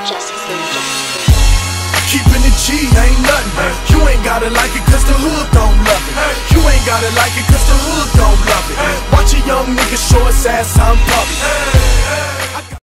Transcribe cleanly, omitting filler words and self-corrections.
Keeping it G ain't nothing. You ain't gotta like it cause the hood don't love it. You ain't gotta like it cause the hood don't love it. Watch a young nigga show his ass